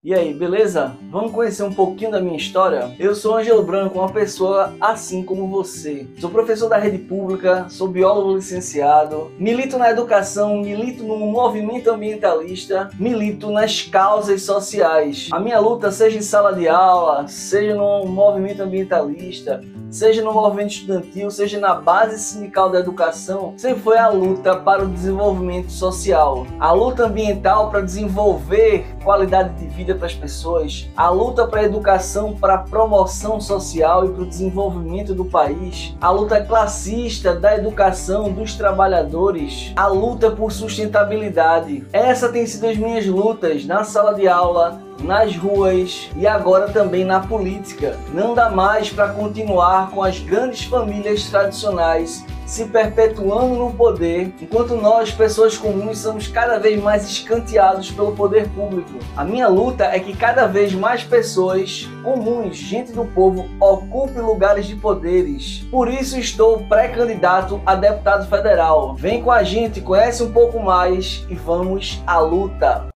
E aí, beleza? Vamos conhecer um pouquinho da minha história? Eu sou Ângelo Branco, uma pessoa assim como você. Sou professor da rede pública, sou biólogo licenciado, milito na educação, milito no movimento ambientalista, milito nas causas sociais. A minha luta, seja em sala de aula, seja no movimento ambientalista, seja no movimento estudantil, seja na base sindical da educação, sempre foi a luta para o desenvolvimento social. A luta ambiental para desenvolver qualidade de vida para as pessoas, a luta para a educação, para a promoção social e para o desenvolvimento do país, a luta classista da educação dos trabalhadores, a luta por sustentabilidade. Essa tem sido as minhas lutas na sala de aula, nas ruas e agora também na política. Não dá mais para continuar com as grandes famílias tradicionais se perpetuando no poder, enquanto nós, pessoas comuns, somos cada vez mais escanteados pelo poder público. A minha luta é que cada vez mais pessoas comuns, gente do povo, ocupem lugares de poderes. Por isso estou pré-candidato a deputado federal. Vem com a gente, conhece um pouco mais e vamos à luta!